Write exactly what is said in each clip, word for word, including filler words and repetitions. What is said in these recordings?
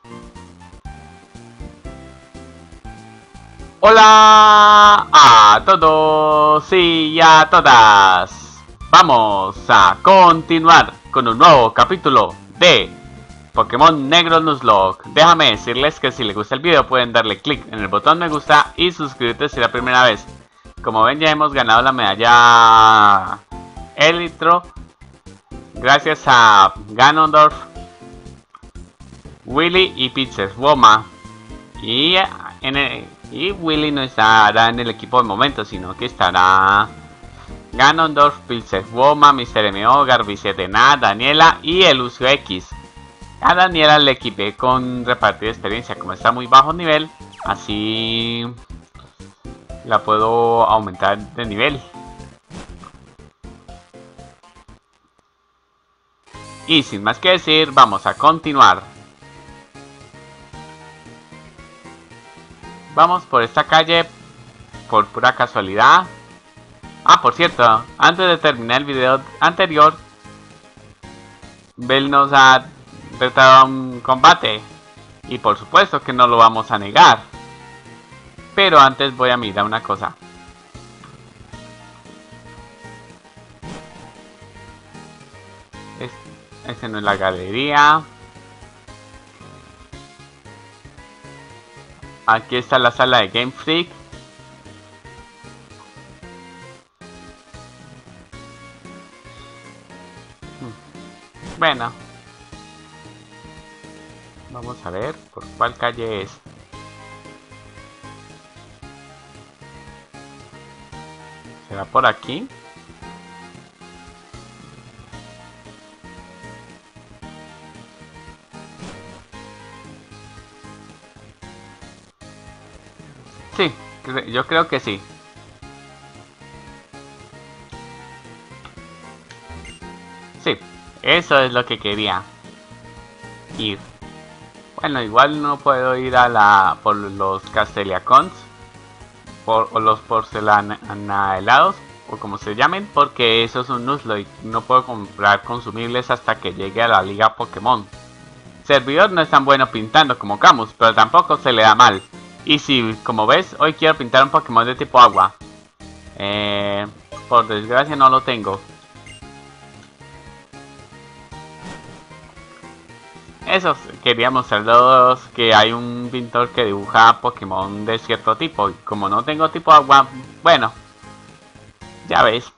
Hola a todos y a todas. Vamos a continuar con un nuevo capítulo de Pokémon Negro Nuzlocke. Déjame decirles que si les gusta el video pueden darle click en el botón me gusta y suscribirte si es la primera vez. Como ven, ya hemos ganado la medalla Elitro gracias a Ganondorf, Willy y Pizzas Woma. Y, en el, y Willy no estará en el equipo de momento, sino que estará Ganondorf, Pizzas Woma, mister M O, Garbicetena, Daniela y el Lucio X. A Daniela le equipé con repartir experiencia, como está muy bajo nivel, así la puedo aumentar de nivel. Y sin más que decir, vamos a continuar. Vamos por esta calle por pura casualidad. Ah, por cierto, antes de terminar el video anterior, Bell nos ha retado a un combate. Y por supuesto que no lo vamos a negar. Pero antes voy a mirar una cosa. Es, este no es la galería. Aquí está la sala de Game Freak. Bueno. Vamos a ver por cuál calle es. ¿Será por aquí? Sí, yo creo que sí. Sí, eso es lo que quería ir. Bueno, igual no puedo ir a la por los Casteliacons por, o los porcelana helados o como se llamen, porque eso es un Nuzlocke y no puedo comprar consumibles hasta que llegue a la liga Pokémon. Servidor no es tan bueno pintando como Camus, pero tampoco se le da mal. Y si, como ves, hoy quiero pintar un Pokémon de tipo agua. Eh, por desgracia no lo tengo. Eso, quería mostrarles que hay un pintor que dibuja Pokémon de cierto tipo. Y como no tengo tipo agua, bueno, ya ves.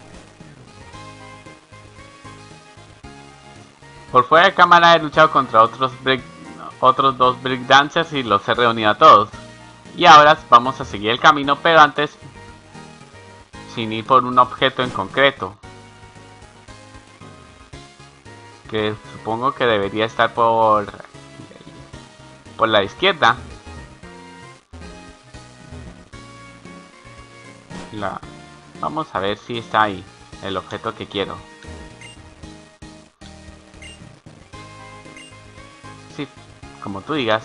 Por fuera de cámara he luchado contra otros break, otros dos breakdancers y los he reunido a todos. Y ahora vamos a seguir el camino, pero antes sin ir por un objeto en concreto. Que supongo que debería estar por por la izquierda. La, vamos a ver si está ahí el objeto que quiero. Sí, como tú digas.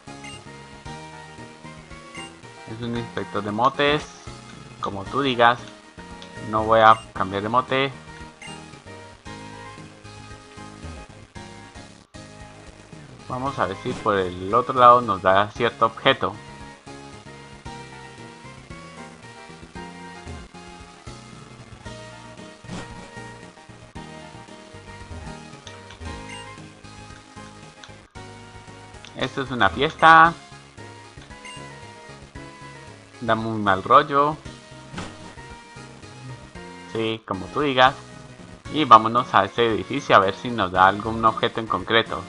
Es un inspector de motes. Como tú digas. No voy a cambiar de mote. Vamos a ver si por el otro lado nos da cierto objeto. Esto es una fiesta. Da muy mal rollo. Sí, como tú digas. Y vámonos a este edificio a ver si nos da algún objeto en concreto.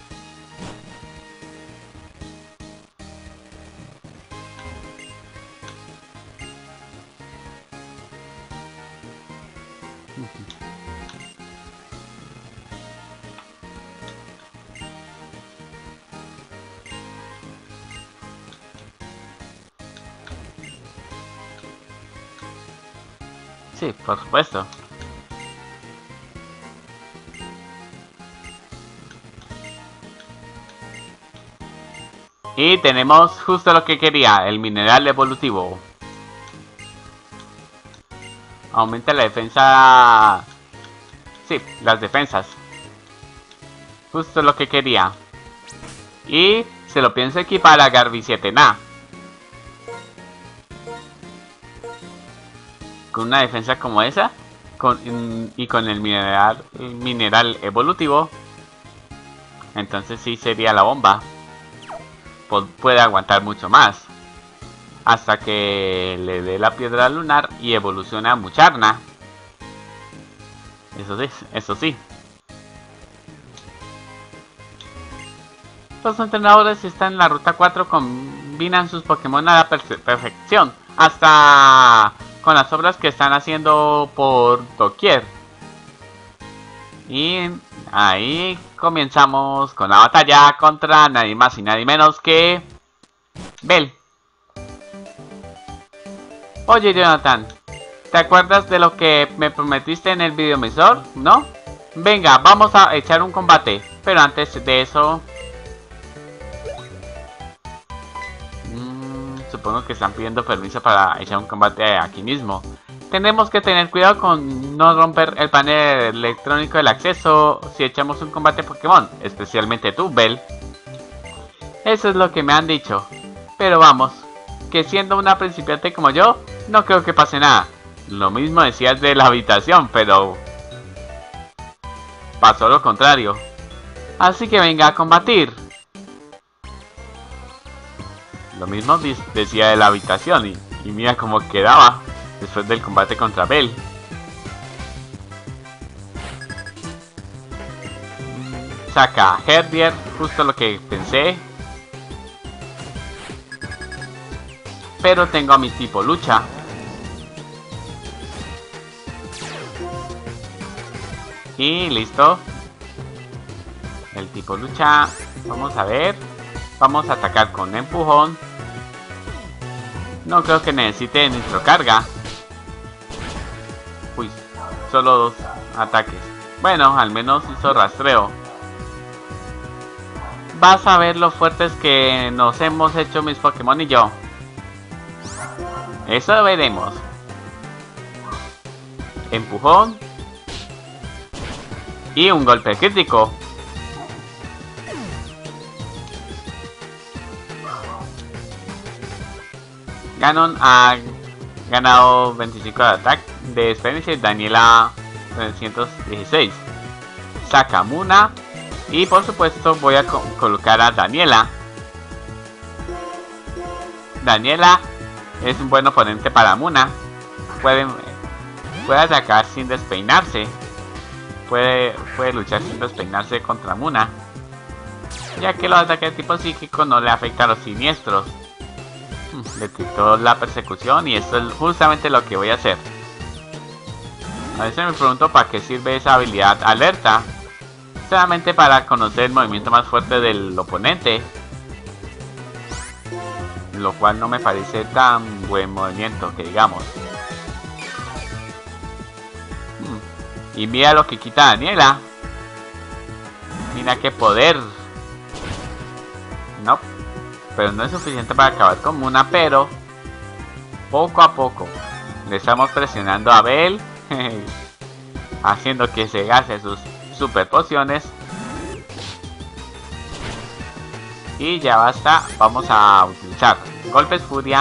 Sí, por supuesto. Y tenemos justo lo que quería, el mineral evolutivo. Aumenta la defensa... Sí, las defensas. Justo lo que quería. Y se lo pienso equipar a Garby siete Na. Con una defensa como esa con, y con el mineral, el mineral evolutivo, entonces sí sería la bomba. Pu- puede aguantar mucho más hasta que le dé la piedra lunar y evolucione a Mucharna. Eso sí, eso sí. Los entrenadores están en la ruta cuatro, combinan sus Pokémon a la perfección, hasta con las obras que están haciendo por doquier. Y ahí comenzamos con la batalla contra nadie más y nadie menos que Bell. Oye, Jonathan, ¿te acuerdas de lo que me prometiste en el videoemisor? ¿No? Venga, vamos a echar un combate. Pero antes de eso... Mmm, supongo que están pidiendo permiso para echar un combate aquí mismo. Tenemos que tener cuidado con no romper el panel electrónico del acceso si echamos un combate Pokémon. Especialmente tú, Bell. Eso es lo que me han dicho. Pero vamos, que siendo una principiante como yo, no creo que pase nada. Lo mismo decías de la habitación, pero... pasó lo contrario. Así que venga a combatir. Lo mismo decía de la habitación y, y mira cómo quedaba después del combate contra Bell. Saca Herdier, justo lo que pensé. Pero tengo a mi tipo lucha. Y listo. El tipo lucha. Vamos a ver. Vamos a atacar con empujón. No creo que necesite nitrocarga. Uy, solo dos ataques. Bueno, al menos hizo rastreo. Vas a ver lo fuertes que nos hemos hecho mis Pokémon y yo. Eso veremos. Empujón. Y un golpe crítico. Ganon ha ganado veinticinco de ataque de experiencia y Daniela trescientos dieciséis. Saca Muna. Y por supuesto voy a co colocar a Daniela. Daniela es un buen oponente para Muna. Puede, puede atacar sin despeinarse. Puede, puede luchar sin despeinarse contra Muna, ya que los ataques de tipo psíquico no le afectan a los siniestros. Le quitó la persecución y esto es justamente lo que voy a hacer. A veces me pregunto para qué sirve esa habilidad alerta. Solamente para conocer el movimiento más fuerte del oponente, lo cual no me parece tan buen movimiento que digamos. Y mira lo que quita Daniela. Mira qué poder. No, pero no es suficiente para acabar con Muna, pero poco a poco le estamos presionando a Bell, haciendo que se gaste sus super pociones. Y ya basta, vamos a utilizar golpes furia.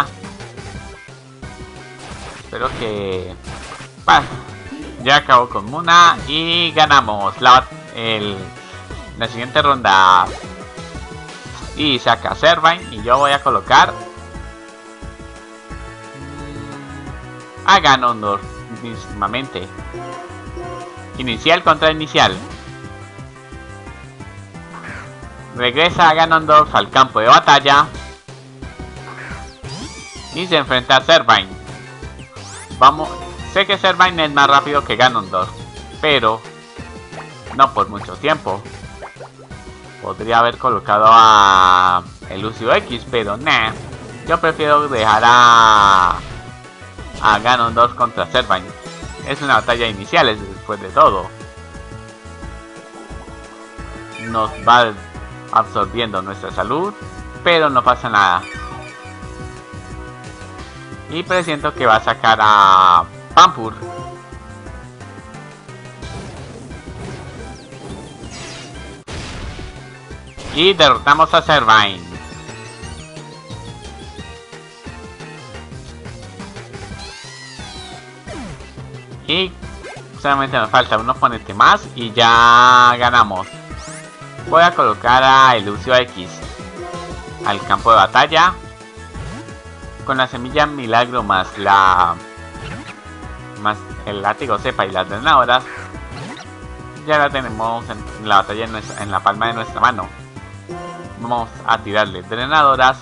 Espero que... Bueno, ya acabó con Muna y ganamos la, el, la siguiente ronda. Y saca Servine y yo voy a colocar a Ganondorf mismamente. Inicial contra inicial. Regresa a Ganondorf al campo de batalla y se enfrenta a Servine. Vamos, sé que Servine es más rápido que Ganondorf, pero no por mucho tiempo. Podría haber colocado a el Lucio X, pero nah. Yo prefiero dejar a a Ganondorf contra Servine. Es una batalla inicial, es después de todo. Nos va absorbiendo nuestra salud, pero no pasa nada. Y presiento que va a sacar a Pampur. Y derrotamos a Servine. Y solamente nos falta un oponente más y ya ganamos. Voy a colocar a Elucio X al campo de batalla. Con la semilla milagro más la... más el látigo cepa y las drenadoras. Ya la tenemos en la batalla en, nuestra, en la palma de nuestra mano. Vamos a tirarle drenadoras.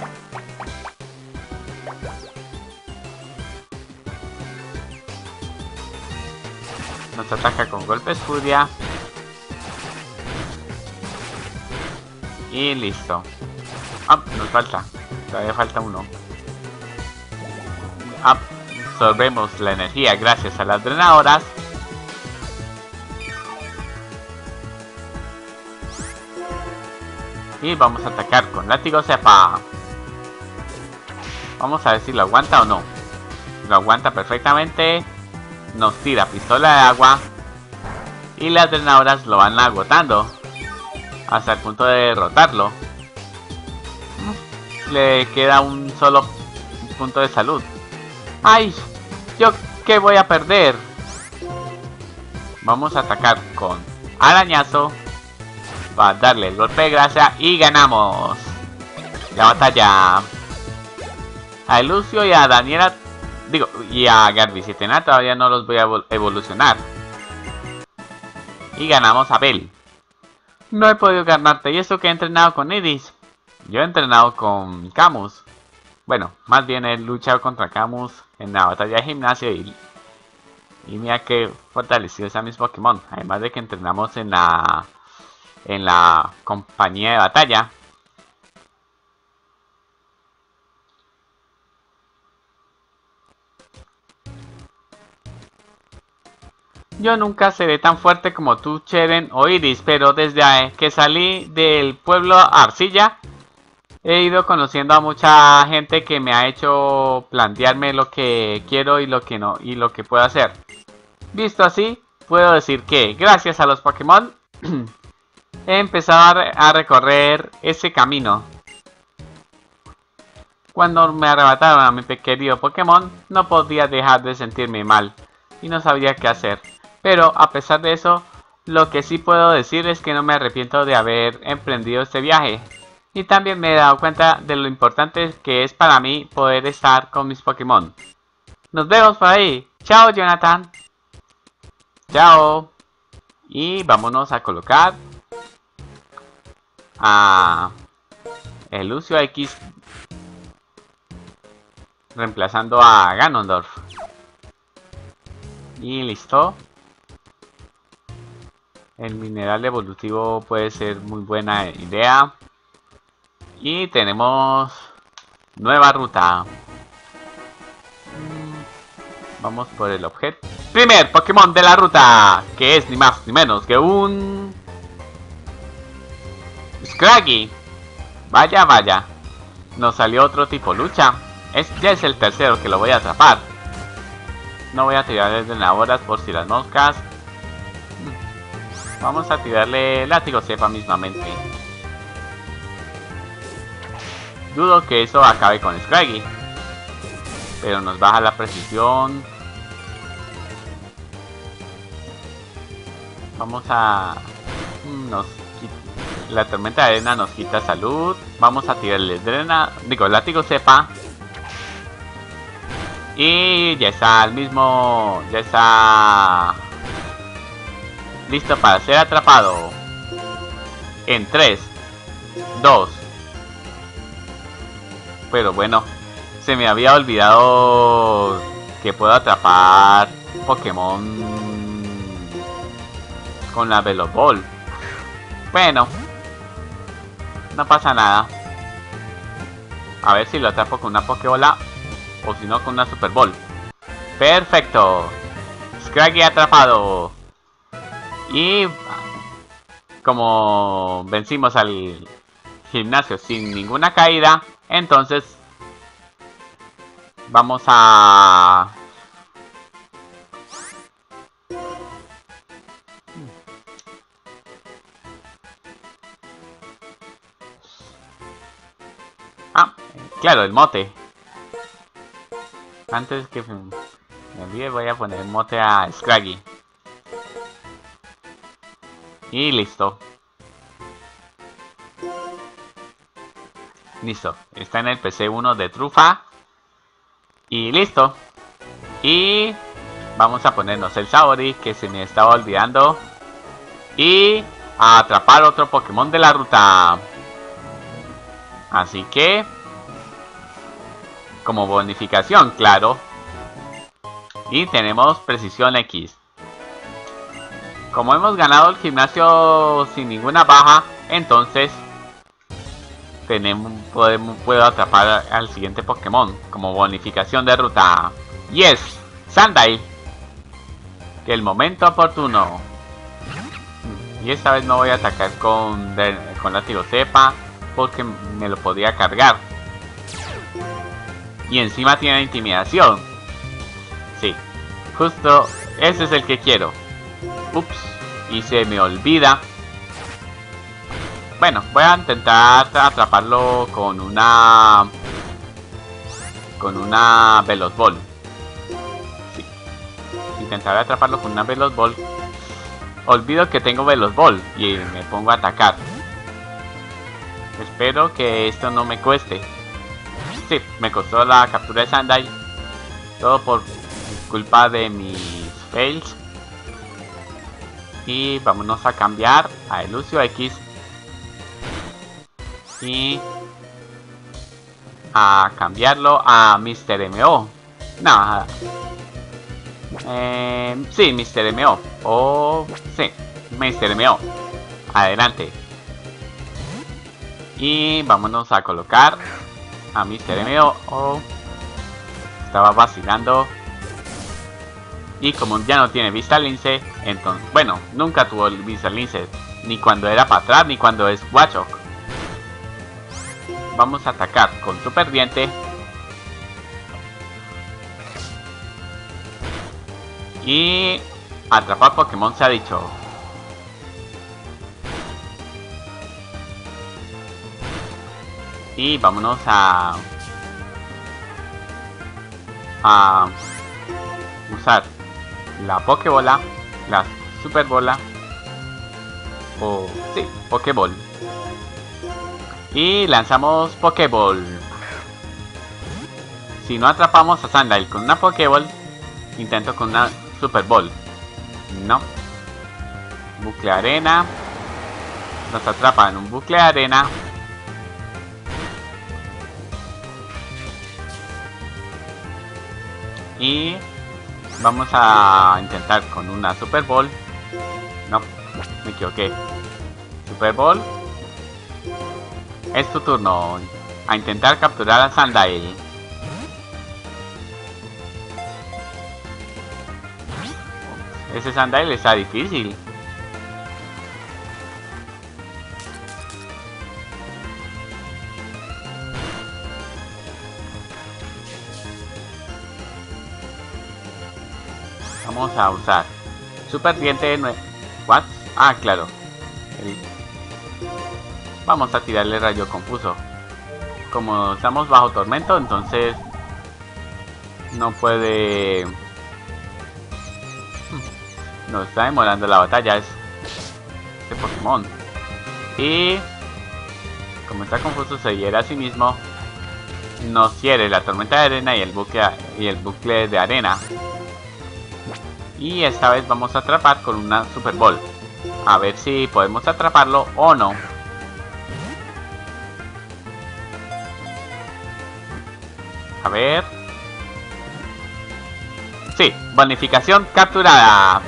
Nos ataca con golpes furia. Y listo. Ah, nos falta. Todavía falta uno. Absorbemos la energía gracias a las drenadoras. Y vamos a atacar con látigo cepa. Vamos a ver si lo aguanta o no. Lo aguanta perfectamente. Nos tira pistola de agua. Y las drenadoras lo van agotando hasta el punto de derrotarlo. Le queda un solo punto de salud. ¡Ay! ¿Yo qué voy a perder? Vamos a atacar con arañazo para darle el golpe de gracia y ganamos la batalla. A Lucio y a Daniela, digo, y a Garbicitena todavía no los voy a evolucionar. Y ganamos a Bell. No he podido ganarte, y eso que he entrenado con Iris. Yo he entrenado con Camus. Bueno, más bien he luchado contra Camus en la batalla de gimnasio y, y mira que fortalecidos a mis Pokémon. Además de que entrenamos en la en la compañía de batalla. Yo nunca seré tan fuerte como tú, Cheren o Iris, pero desde que salí del pueblo Arcilla he ido conociendo a mucha gente que me ha hecho plantearme lo que quiero y lo que no y lo que puedo hacer. Visto así, puedo decir que gracias a los Pokémon he empezado a, re a recorrer ese camino. Cuando me arrebataron a mi querido Pokémon, no podía dejar de sentirme mal y no sabía qué hacer. Pero a pesar de eso, lo que sí puedo decir es que no me arrepiento de haber emprendido este viaje. Y también me he dado cuenta de lo importante que es para mí poder estar con mis Pokémon. Nos vemos por ahí. Chao, Jonathan. Chao. Y vámonos a colocar a Elucio X reemplazando a Ganondorf. Y listo. El mineral evolutivo puede ser muy buena idea. Y tenemos nueva ruta. Vamos por el objeto. Primer Pokémon de la ruta, que es ni más ni menos que un Scraggy. Vaya, vaya. Nos salió otro tipo lucha. Es, ya es el tercero que lo voy a atrapar. No voy a tirarle drenadoras por si las moscas. Vamos a tirarle látigo cepa mismamente. Dudo que eso acabe con Scraggy, pero nos baja la precisión. Vamos a... Nos... La tormenta de arena nos quita salud. Vamos a tirarle drena... Digo, látigo cepa. Y ya está el mismo... Ya está... Listo para ser atrapado. En tres, dos. Pero bueno, se me había olvidado que puedo atrapar Pokémon con la Veloball. Bueno, no pasa nada. A ver si lo atrapo con una Pokébola o si no con una Super Ball. Perfecto. Scraggy atrapado. Y como vencimos al gimnasio sin ninguna caída, entonces vamos a... Ah, claro, el mote. Antes que me olvide voy a poner el mote a Scraggy. Y listo. Listo. Está en el P C uno de Trufa. Y listo. Y vamos a ponernos el Saori, que se me estaba olvidando. Y a atrapar otro Pokémon de la ruta. Así que, como bonificación, claro. Y tenemos Precisión X. Como hemos ganado el gimnasio sin ninguna baja, entonces tenemos, podemos, puedo atrapar al siguiente Pokémon como bonificación de ruta. Yes, Sandile. Que el momento oportuno. Y esta vez no voy a atacar con, con látigo cepa, porque me lo podía cargar. Y encima tiene intimidación. Sí, justo ese es el que quiero. Ups, y se me olvida. Bueno, voy a intentar atraparlo con una... Con una Veloz Ball. Sí, intentaré atraparlo con una Veloz Ball. Olvido que tengo Veloz Ball y me pongo a atacar. Espero que esto no me cueste. Sí, me costó la captura de Sandile. Todo por culpa de mis fails. Y vámonos a cambiar a Elucio X. Y a cambiarlo a mister M O. No, eh, sí, mister M O. O sí, mister M O. Adelante. Y vámonos a colocar a mister M O. Oh, estaba vacilando. Y como ya no tiene vista lince, entonces, bueno, nunca tuvo vista lince. Ni cuando era para atrás, ni cuando es Watchog. Vamos a atacar con Super Diente. Y atrapar Pokémon se ha dicho. Y vámonos a... A usar la Pokébola, la Superbola. O sí, Pokéball. Y lanzamos Pokéball. Si no atrapamos a Sandile con una Pokéball, intento con una Super Ball. No. Bucle arena. Nos atrapa en un bucle de arena. Y vamos a intentar con una Super Ball. No, me equivoqué. Super Ball. Es tu turno. A intentar capturar a Sandile. Ese Sandile está difícil. Vamos a usar Super Diente. ¿What? Ah, claro. El... Vamos a tirarle rayo confuso. Como estamos bajo tormento, entonces no puede... Nos está demorando la batalla es este Pokémon. Y como está confuso, se hiere a sí mismo. Nos hiere la tormenta de arena y el bucle, y el bucle de arena. Y esta vez vamos a atrapar con una Super Ball. A ver si podemos atraparlo o no. A ver. Sí, bonificación capturada.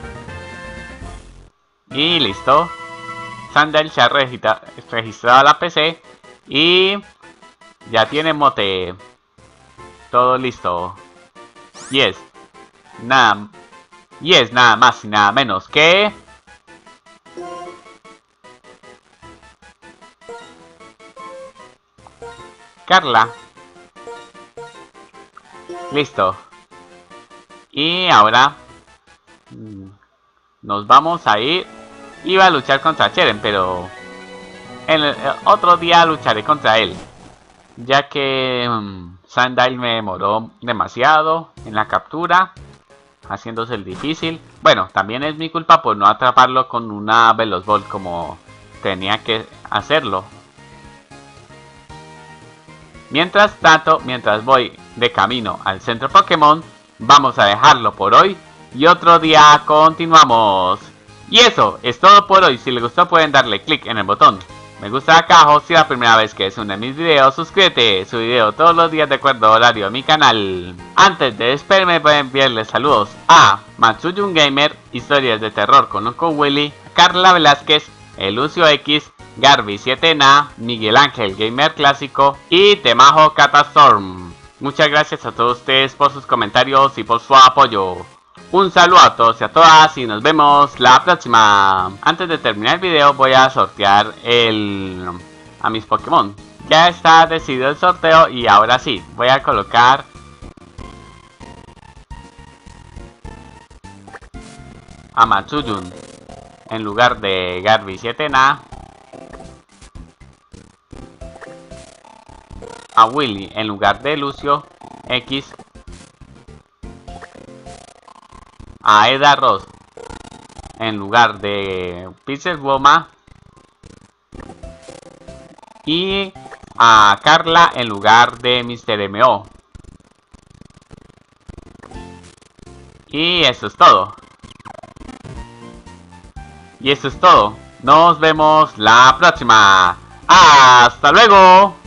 Y listo. Sandile se ha registra registrado a la P C. Y ya tiene mote. Todo listo. Yes. Nada. Yes, nada más y nada menos que... Carla. Listo. Y ahora... Nos vamos a ir... Iba a luchar contra Cheren, pero... En el otro día lucharé contra él. ya que um, Sandile me demoró demasiado en la captura, haciéndose el difícil. Bueno, también es mi culpa por no atraparlo con una Veloz como tenía que hacerlo. Mientras tanto, mientras voy de camino al centro Pokémon, vamos a dejarlo por hoy y otro día continuamos. Y eso es todo por hoy. Si les gustó pueden darle click en el botón me gusta acá abajo. Si es la primera vez que es uno de mis videos, suscríbete, su video todos los días de acuerdo a horario a mi canal. Antes de despedirme voy a enviarles saludos a Matsuyun Gamer, historias de terror con Uncle Willy, Carla Velázquez, Elucio X, Garby siete Na, Miguel Ángel Gamer Clásico y Temajo Catastorm. Muchas gracias a todos ustedes por sus comentarios y por su apoyo. Un saludo a todos y a todas y nos vemos la próxima. Antes de terminar el video voy a sortear el a mis Pokémon. Ya está decidido el sorteo y ahora sí, voy a colocar a Matsuyun en lugar de Garby siete Na, a Willy en lugar de Lucio X, a Eda Ross en lugar de Pixel Woma y a Carla en lugar de mister M O. Y eso es todo. Y eso es todo. Nos vemos la próxima. ¡Hasta luego!